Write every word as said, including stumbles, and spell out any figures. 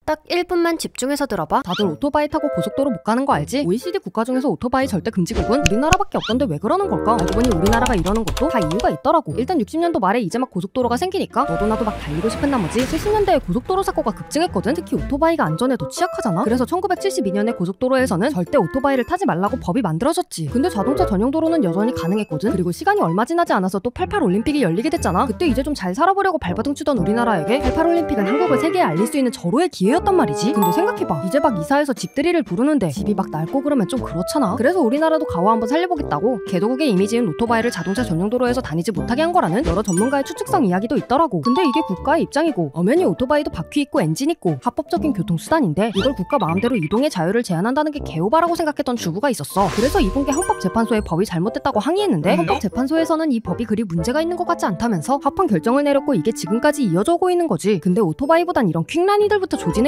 딱 일 분만 집중해서 들어봐. 다들 오토바이 타고 고속도로 못 가는 거 알지? 오이시디 국가 중에서 오토바이 절대 금지국은 우리나라밖에 없던데 왜 그러는 걸까? 알고 보니 우리나라가 이러는 것도 다 이유가 있더라고. 일단 육십 년도 말에 이제 막 고속도로가 생기니까 너도 나도 막 달리고 싶은 나머지 칠십 년대에 고속도로 사고가 급증했거든. 특히 오토바이가 안전에 더 취약하잖아. 그래서 천구백칠십이 년에 고속도로에서는 절대 오토바이를 타지 말라고 법이 만들어졌지. 근데 자동차 전용 도로는 여전히 가능했거든. 그리고 시간이 얼마 지나지 않아서 또 팔십팔 올림픽이 열리게 됐잖아. 그때 이제 좀 잘 살아보려고 발버둥 치던 우리나라에게 팔십팔 올림픽은 한국을 세계에 알릴 수 있는 절호의 기회였단 말이지. 근데 생각해봐. 이제 막 이사해서 집들이를 부르는데 집이 막 낡고 그러면 좀 그렇잖아. 그래서 우리나라도 가와 한번 살려보겠다고 개도국의 이미지인 오토바이를 자동차 전용 도로에서 다니지 못하게 한 거라는 여러 전문가의 추측성 이야기도 있더라고. 근데 이게 국가의 입장이고 엄연히 오토바이도 바퀴 있고 엔진 있고 합법적인 교통수단인데 이걸 국가 마음대로 이동의 자유를 제한한다는 게 개오바라고 생각했던 주부가 있었어. 그래서 이분께 헌법재판소에 법이 잘못됐다고 항의했는데 헌법재판소에서는 이 법이 그리 문제가 있는 것 같지 않다면서 합헌 결정을 내렸고 이게 지금까지 이어져 오고 있는 거지. 근데 오토바이보단 이런 퀵라니들부터 조진해